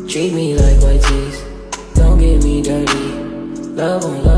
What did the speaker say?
Treat me like white teeth, don't get me dirty. Love on love.